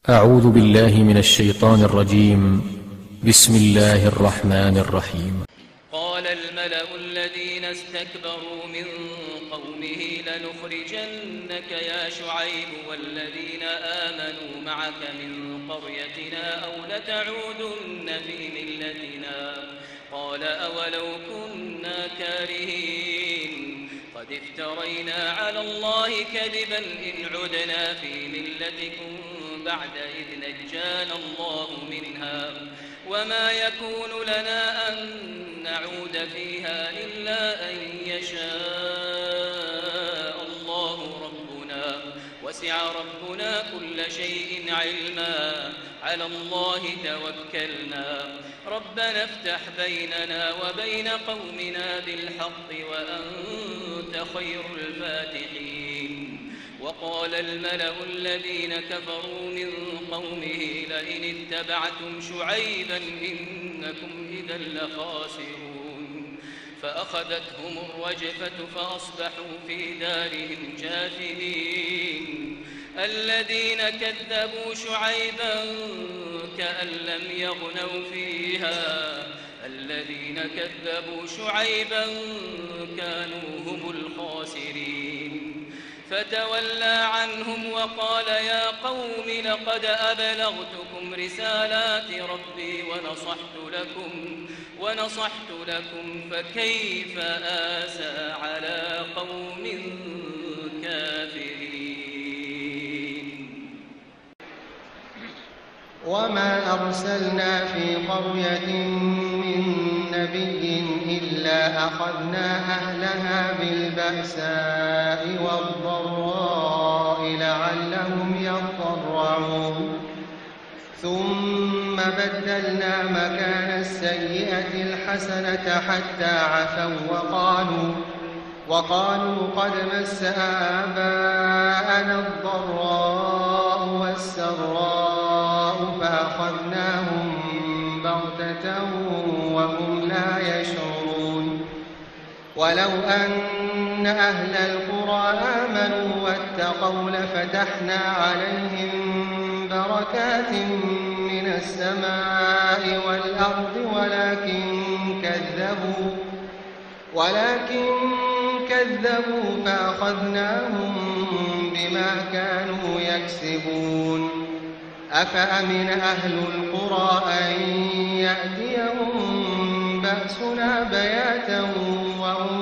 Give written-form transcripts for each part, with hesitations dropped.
أعوذ بالله من الشيطان الرجيم. بسم الله الرحمن الرحيم. قال الملأ الذين استكبروا من قومه لنخرجنك يا شعيب والذين آمنوا معك من قريتنا أو لتعودن في ملتنا. قال أولو كنا كارهين قد افترينا على الله كذبا إن عدنا في ملتكم بعد إذ نجانا الله منها وما يكون لنا أن نعود فيها إلا أن يشاء الله ربنا وسع ربنا كل شيء علما على الله توكلنا ربنا افتح بيننا وبين قومنا بالحق وأنت خير الفاتحين. وقال الملأ الذين كفروا من قومه لئن اتبعتم شعيبا إنكم إذا لخاسرون. فأخذتهم الرجفة فأصبحوا في دارهم جاثمين. الذين كذبوا شعيبا كأن لم يغنوا فيها الذين كذبوا شعيبا كانوا هم الخاسرين. فتولى عنهم وقال يا قوم لقد أبلغتكم رسالات ربي ونصحت لكم فكيف آسى على قوم كافرين. وما أرسلنا في قرية من نبي إلا أخذنا أهلها بالبأساء والضراء لعلهم يضرعون ثم بدلنا مكان السيئة الحسنة حتى عفوا وقالوا قد مس آباءنا الضراء والسراء فأخذناهم بغتة وهم لا يشعرون. ولو أن أهل القرى آمنوا واتقوا لفتحنا عليهم بركات من السماء والأرض ولكن كذبوا فأخذناهم بما كانوا يكسبون. أفأمن أهل القرى أن يأتيهم بأسنا بياتا وهم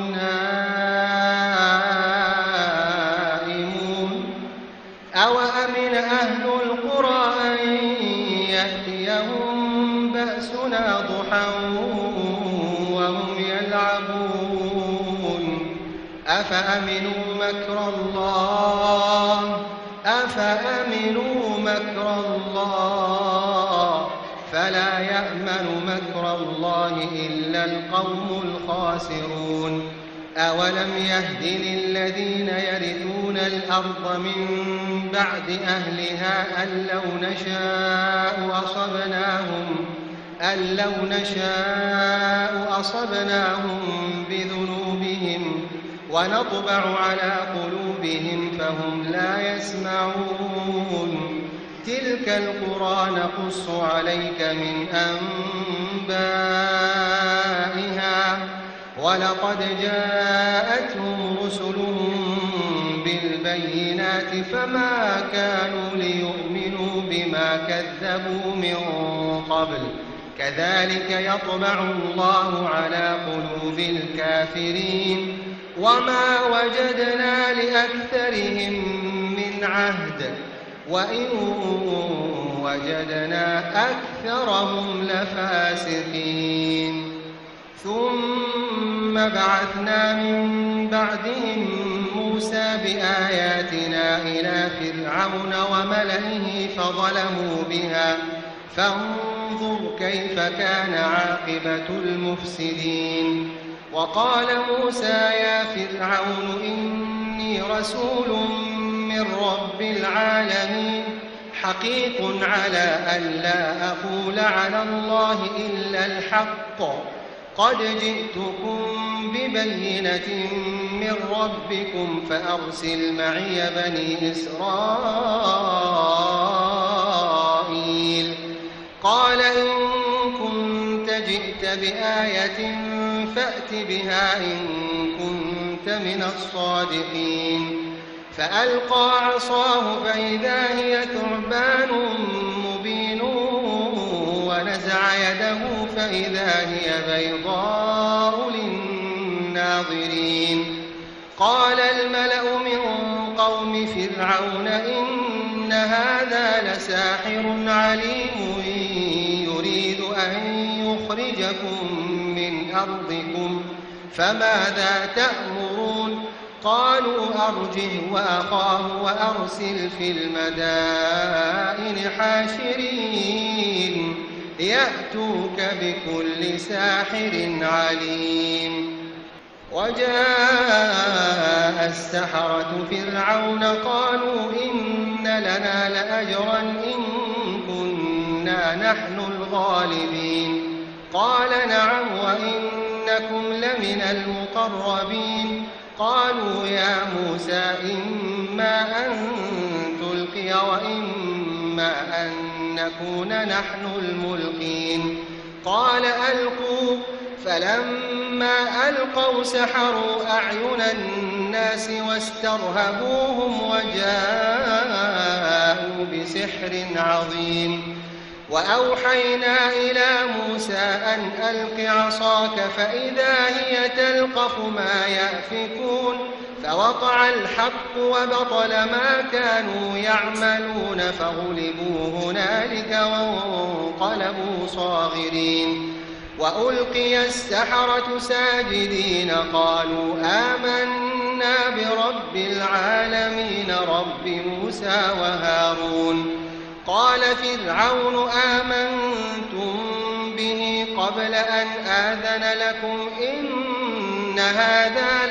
نائمون أوأمن أهل القرى أن يأتيهم بأسنا ضحى وهم يلعبون أفأمنوا مكر الله فلا يأمن مكر الله إلا القوم الخاسرون. أولم يهد للذين يرثون الأرض من بعد أهلها أن لو نشاء أصبناهم بذنوبهم ونطبع على قلوبهم فهم لا يسمعون. تلك القرى نقص عليك من أنبائها ولقد جاءتهم رسلهم بالبينات فما كانوا ليؤمنوا بما كذبوا من قبل كذلك يطبع الله على قلوب الكافرين. وما وجدنا لأكثرهم من عهد وإن وجدنا أكثرهم لفاسقين. ثم بعثنا من بعدهم موسى بآياتنا إلى فرعون وملئه فظلموا بها فانظر كيف كان عاقبة المفسدين. وقال موسى يا فرعون إني رسول من رب العالمين حقيق على أن لا أقول على الله إلا الحق قد جئتكم ببينة من ربكم فأرسل معي بني إسرائيل بآية فأت بها إن كنت من الصادقين فألقى عصاه فإذا هي ثعبان مبين ونزع يده فإذا هي بيضاء للناظرين قال الملأ من قوم فرعون إن هذا لساحر عليم يريد أن يخرجكم من أرضكم فماذا تأمرون قالوا أرجه وأخاه وأرسل في المدائن حاشرين يأتوك بكل ساحر عليم وجاء السحرة فرعون قالوا إن لنا لأجرا إن كنا نحن الغالبين قال نعم وإنكم لمن المقربين قالوا يا موسى إما أن تلقي وإما أن نكون نحن الملقين قال ألقوا فلما ألقوا سحروا أعين الناس واسترهبوهم وجاءوا بسحر عظيم وأوحينا إلى موسى أن ألق عصاك فإذا هي تلقف ما يأفكون فوقع الحق وبطل ما كانوا يعملون فغلبوا هنالك وانقلبوا صاغرين وألقي السحرة ساجدين قالوا آمنا برب العالمين رب موسى وهارون قال فرعون آمنتم به قبل أن آذن لكم إن هذا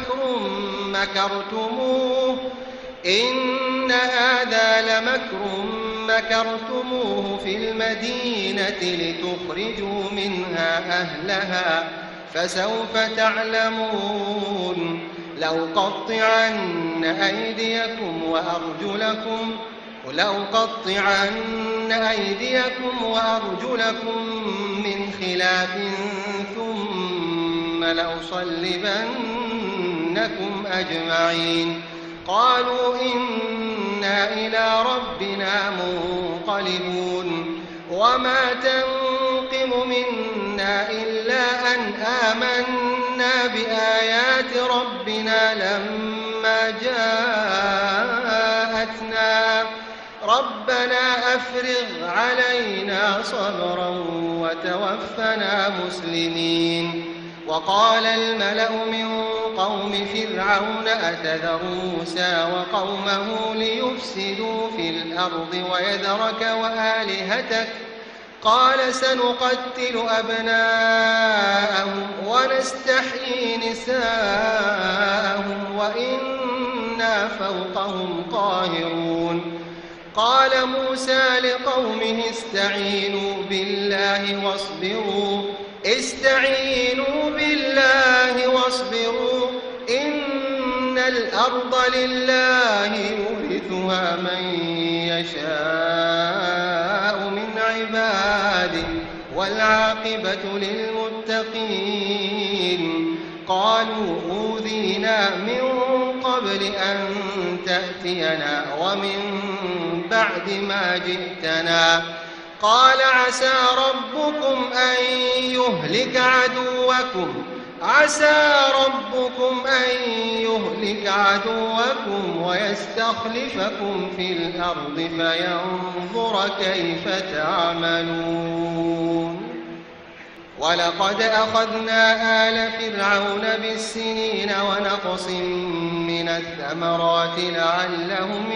لمكر مكرتموه في المدينة لتخرجوا منها أهلها فسوف تعلمون لأقطعن أيديكم وأرجلكم من خلاف ثم لأصلبنكم أجمعين قالوا إنا إلى ربنا منقلبون وما تنقم منا إلا أن آمنا بآيات ربنا لما جاءتنا ربنا أفرغ علينا صبرا وتوفنا مسلمين وقال الملأ من قوم فرعون أتذر موسى وقومه ليفسدوا في الأرض ويذرك وآلهتك قال سنقتل أبناءهم ونستحيي نساءهم وإنا فوقهم قاهرون قال موسى لقومه استعينوا بالله واصبروا إن الأرض لله يورثها من يشاء من عباده والعاقبة للمتقين قالوا أوذينا من قبل أن تأتينا ومن بعد ما جئتنا قال عسى ربكم أن يهلك عدوكم ويستخلفكم في الأرض فينظر كيف تعملون ولقد أخذنا آل فرعون بالسنين ونقص من الثمرات لعلهم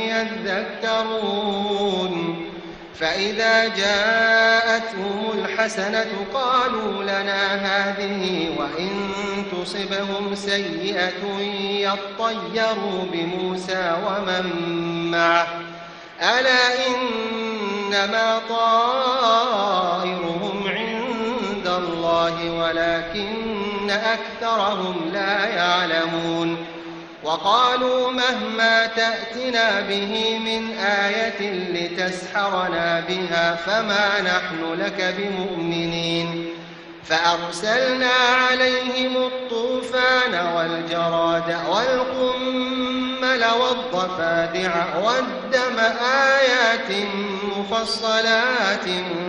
يذكرون فإذا جاءتهم الحسنة قالوا لنا هذه وإن تصبهم سيئة يطيروا بموسى ومن معه ألا إنما طائرهم عند الله ولكن أكثرهم لا يعلمون وقالوا مهما تأتنا به من آية لتسحرنا بها فما نحن لك بمؤمنين فأرسلنا عليهم الطوفان والجراد والقمل والضفادع والدم آيات مفصلات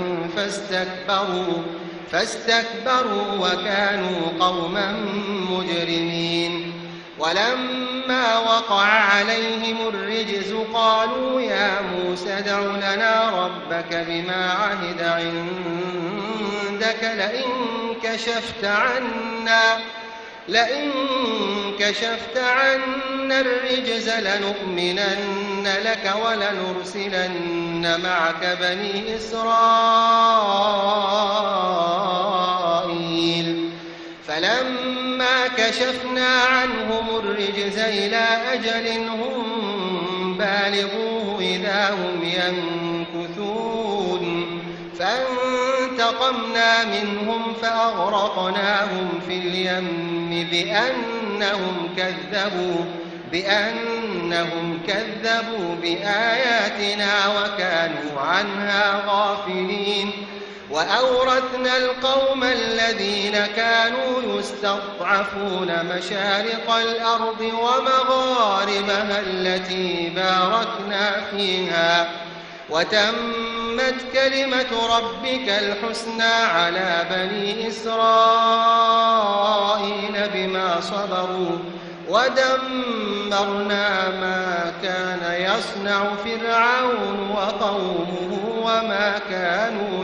فاستكبروا وكانوا قوما مجرمين. ولما وقع عليهم الرجز قالوا يا موسى ادع لنا ربك بما عهد عندك لئن كشفت عنا الرجز لنؤمنن لك ولنرسلن معك بني إسرائيل. فلما كشفنا عنهم الرجز إلى أجل هم بالغوه إذا هم ينكثون فانتقمنا منهم فأغرقناهم في اليم بأنهم كذبوا بآياتنا وكانوا عنها غافلين. وأورثنا القوم الذين كانوا يستضعفون مشارق الأرض ومغاربها التي باركنا فيها وتمت كلمة ربك الحسنى على بني إسرائيل بما صبروا ودمرنا ما كان يصنع فرعون وقومه وما كانوا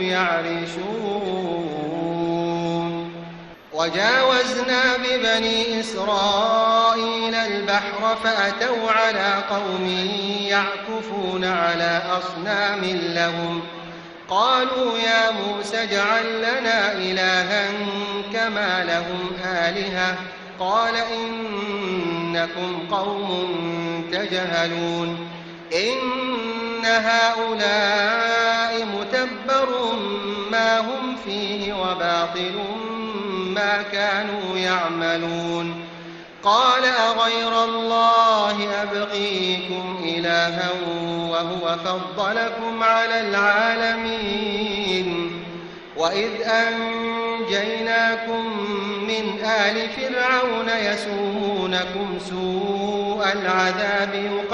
يعرشون. وجاوزنا ببني إسرائيل البحر فأتوا على قوم يعكفون على أصنام لهم قالوا يا موسى اجعل لنا إلها كما لهم آلهة قال إنكم قوم تجهلون. إن هؤلاء متبر ما هم فيه وباطل ما كانوا يعملون. قال أغير الله أبغيكم إلها وهو فضلكم على العالمين. وإذ أنجيناكم من آل فرعون يسومونكم سوء العذاب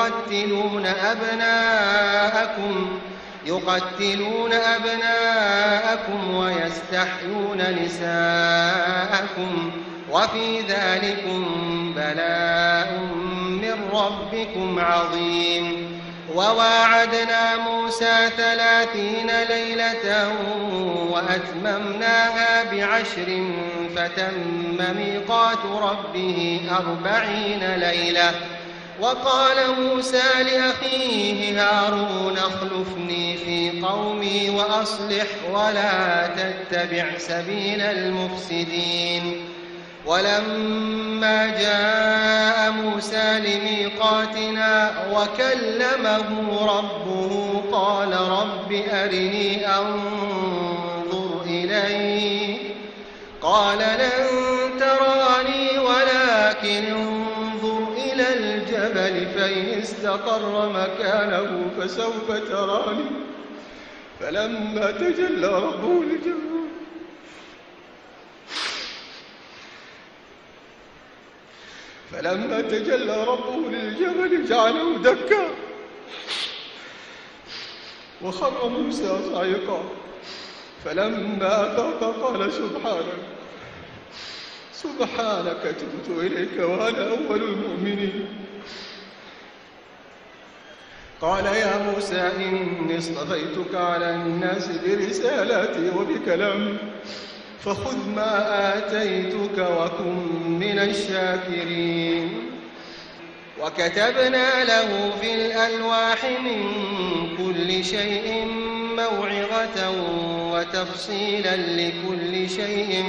يقتلون أبناءكم ويستحيون نساءكم وفي ذلكم بلاء من ربكم عظيم. وواعدنا موسى 30 ليلة وأتممناها ب10 فتم ميقات ربه 40 ليلة. وقال موسى لأخيه هارون اخلفني في قومي وأصلح ولا تتبع سبيل المفسدين. ولما جاء موسى لميقاتنا وكلمه ربه قال رب أرني أنظر إليك قال لن تراني ولكن انظر إلى الجبل فإن استقر مكانه فسوف تراني. فلما تجلى ربه للجبل جعله دكا وخر موسى صعقا. فلما أفاق قال سبحانك تبت إليك وأنا أول المؤمنين. قال يا موسى إني اصطفيتك على الناس برسالاتي وبكلامي فخذ ما آتيتك وكن من الشاكرين. وكتبنا له في الألواح من كل شيء موعظة وتفصيلا لكل شيء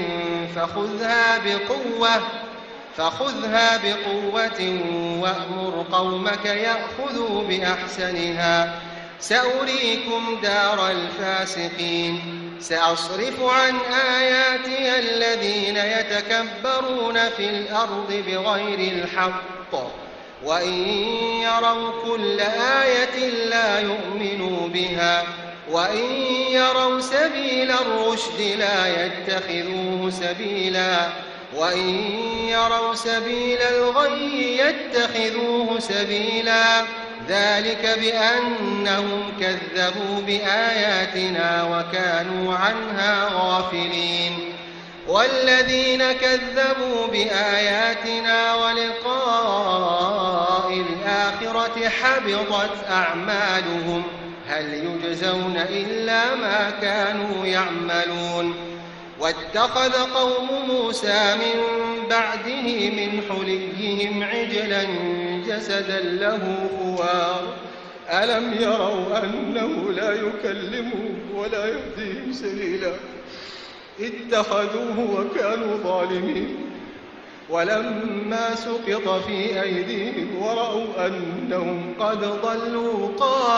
فخذها بقوة وأمر قومك يأخذوا بأحسنها سأريكم دار الفاسقين. سأصرف عن آياتي الذين يتكبرون في الأرض بغير الحق وإن يروا كل آية لا يؤمنوا بها وإن يروا سبيل الرشد لا يتخذوه سبيلا وإن يروا سبيل الغي يتخذوه سبيلا ذلك بأنهم كذبوا بآياتنا وكانوا عنها غافلين والذين كذبوا بآياتنا ولقاء الآخرة حبطت أعمالهم هل يجزون إلا ما كانوا يعملون واتخذ قوم موسى من بعده من حليهم عجلا جسدا له خوار ألم يروا أنه لا يكلمهم ولا يهديهم سبيلا اتخذوه وكانوا ظالمين ولما سقط في أيديهم ورأوا أنهم قد ضلوا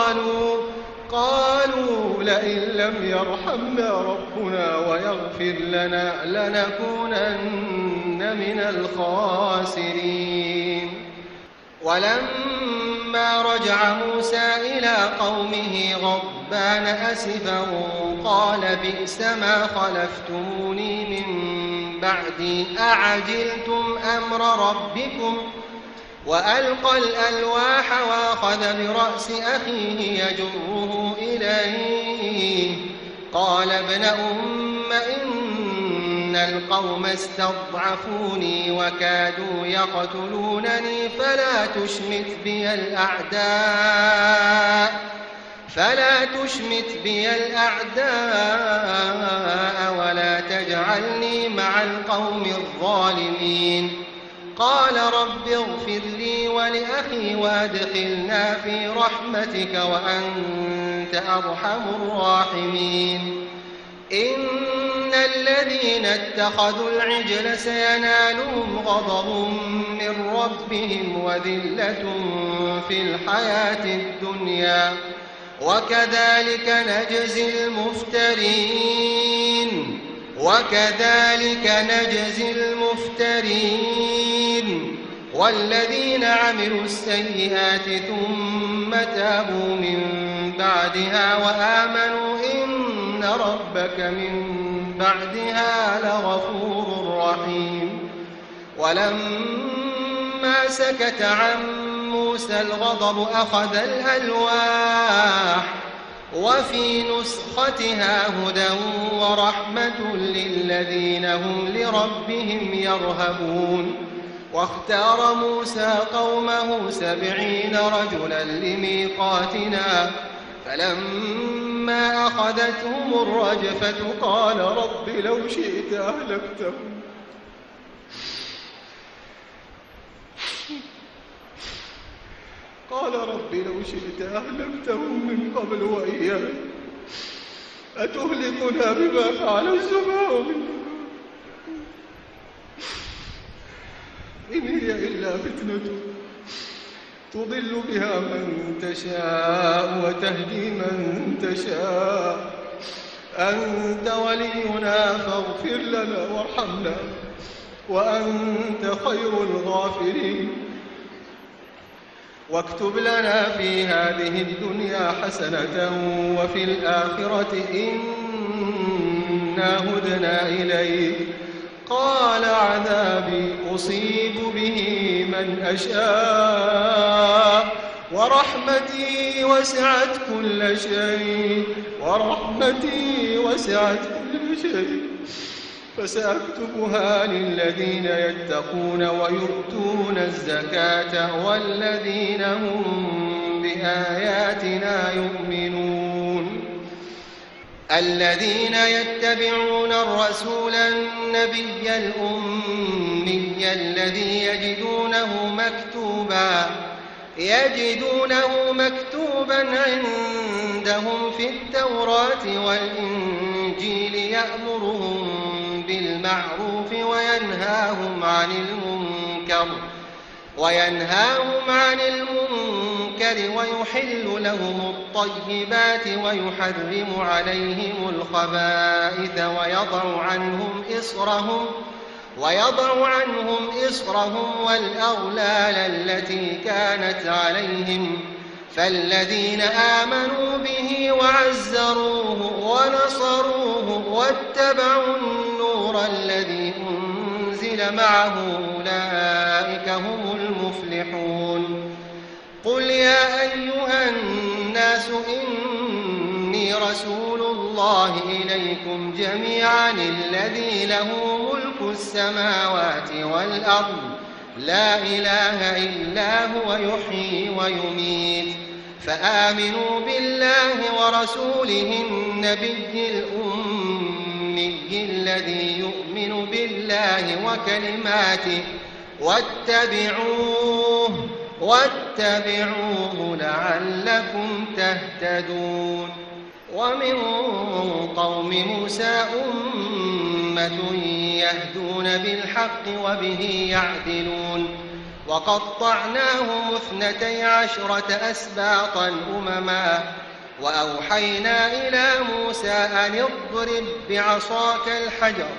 قالوا لئن لم يرحمنا ربنا ويغفر لنا لنكونن من الخاسرين ولما رجع موسى إلى قومه غضبان أسفا قال بئس ما خلفتموني من بعدي أعجلتم أمر ربكم وألقى الألواح وأخذ برأس أخيه يجره إليه قال ابن أم إن القوم استضعفوني وكادوا يقتلونني فلا تشمت بي الأعداء ولا تجعلني مع القوم الظالمين قال رب اغفر لي ولأخي وأدخلنا في رحمتك وأنت أرحم الراحمين إن الذين اتخذوا العجل سينالهم غضب من ربهم وذلة في الحياة الدنيا وكذلك نجزي المفترين والذين عملوا السيئات ثم تابوا من بعدها وآمنوا إن ربك من بعدها لغفور رحيم ولما سكت عن موسى الغضب أخذ الألواح وفي نسختها هدى ورحمة للذين هم لربهم يرهبون واختار موسى قومه 70 رجلا لميقاتنا فلما أخذتهم الرجفة قال رب لو شئت أهلكتهم من قبل وإياي أتهلكنا بما فعل السفهاء منا إن هي إلا فتنة تضل بها من تشاء وتهدي من تشاء أنت ولينا فاغفر لنا وارحمنا وأنت خير الغافرين واكتب لنا في هذه الدنيا حسنة وفي الآخرة إنا هدنا إليك قال عذابي أصيب به من أشاء ورحمتي وسعت كل شيء فسأكتبها للذين يتقون ويؤتون الزكاة والذين هم بآياتنا يؤمنون الذين يتبعون الرسول النبي الأمي الذي يجدونه مكتوبا عندهم في التوراة والإنجيل يأمرهم بالمعروف وينهاهم عن المنكر ويحل لهم الطيبات ويحرم عليهم الخبائث ويضع عنهم إصرهم والأغلال التي كانت عليهم فالذين آمنوا به وعزروه ونصروه واتبعوا النور الذي أنزل معه أولئك هم المفلحون. قل يا أيها الناس إني رسول الله إليكم جميعا الذي له ملك السماوات والأرض لا إله إلا هو يحيي ويميت، فآمنوا بالله ورسوله النبي الأمي الذي يؤمن بالله وكلماته واتبعوه لعلكم تهتدون. ومن قوم موسى أمة يهدون بالحق وبه يعدلون. وقطعناهم 12 أسباطا أمما وأوحينا إلى موسى أن اضرب بعصاك الحجر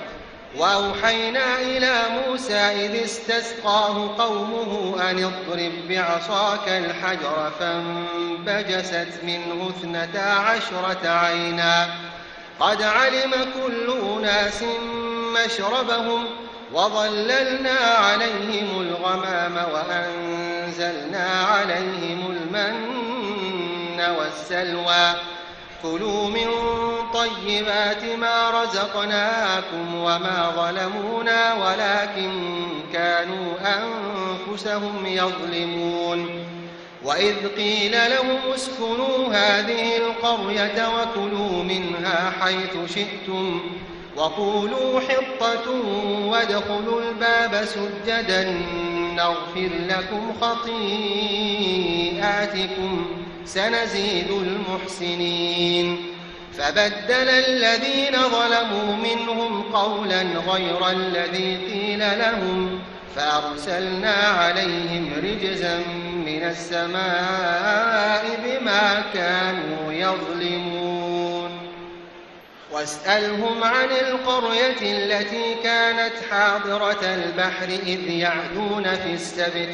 إذ استسقاه قومه أن اضرب بعصاك الحجر فانبجست منه 12 عينا قد علم كل أناس مشربهم وظللنا عليهم الغمام وأنزلنا عليهم المن والسلوى كلوا من طيبات ما رزقناكم وما ظلمونا ولكن كانوا أنفسهم يظلمون. وإذ قيل لهم اسكنوا هذه القرية وكلوا منها حيث شئتم وقولوا حطة وادخلوا الباب سجدا نغفر لكم خطيئاتكم سنزيد المحسنين. فبدل الذين ظلموا منهم قولا غير الذي قيل لهم فأرسلنا عليهم رجزا من السماء بما كانوا يظلمون. واسألهم عن القرية التي كانت حاضرة البحر إذ يعدون في السبت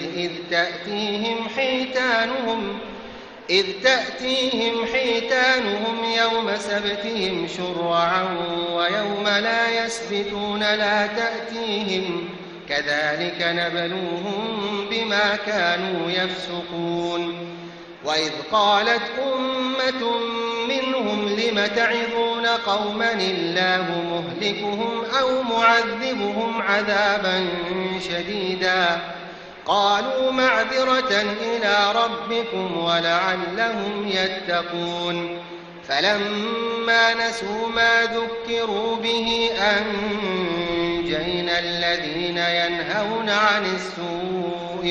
إذ تأتيهم حيتانهم يوم سبتهم شرعا ويوم لا يسبتون لا تأتيهم كذلك نبلوهم بما كانوا يفسقون. وإذ قالت أمة منهم لم تعظون قوما الله مهلكهم أو معذبهم عذابا شديدا قالوا معذرة إلى ربكم ولعلهم يتقون. فلما نسوا ما ذكروا به أنجينا الذين ينهون عن السوء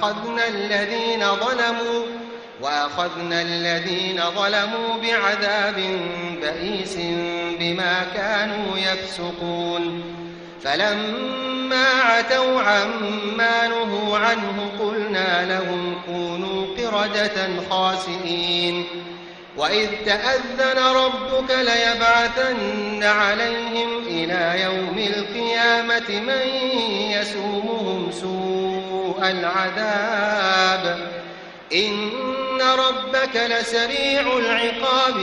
وأخذنا الذين ظلموا بعذاب بئيس بما كانوا يفسقون. فلما عتوا عما نهوا عنه قلنا لهم كونوا قردة خاسئين. وإذ تأذن ربك ليبعثن عليهم إلى يوم القيامة من يسومهم سوء العذاب إن ربك لسريع العقاب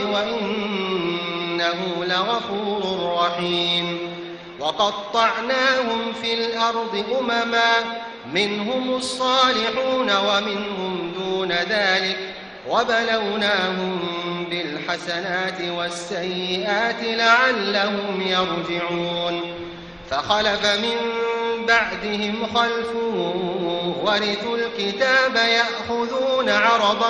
وإنه لغفور رحيم. وقطعناهم في الأرض أمما منهم الصالحون ومنهم دون ذلك وبلوناهم بالحسنات والسيئات لعلهم يرجعون. فخلف من بعدهم خلف ورثوا الكتاب يأخذون عرض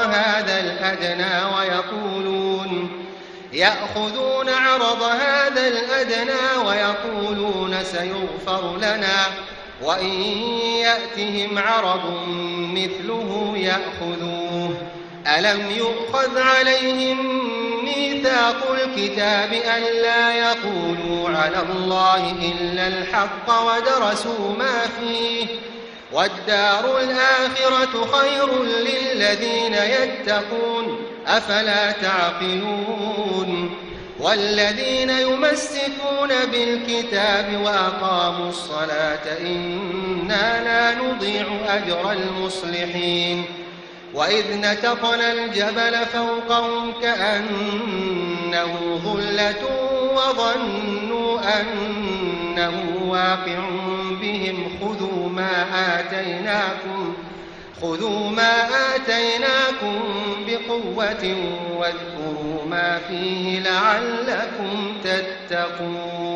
هذا الأدنى ويقولون سيغفر لنا وإن يأتهم عرض مثله يأخذوه. ألم يؤخذ عليهم ميثاق الكتاب ألا يقولوا على الله إلا الحق ودرسوا ما فيه والدار الآخرة خير للذين يتقون أفلا تعقلون. والذين يمسكون بالكتاب وأقاموا الصلاة إنا لا نضيع أجر المصلحين. وإذ نتقنا الجبل فوقهم كأنه ظلة وظنوا أنه واقع بهم خذوا ما آتيناكم بقوة واذكروا ما فيه لعلكم تتقون.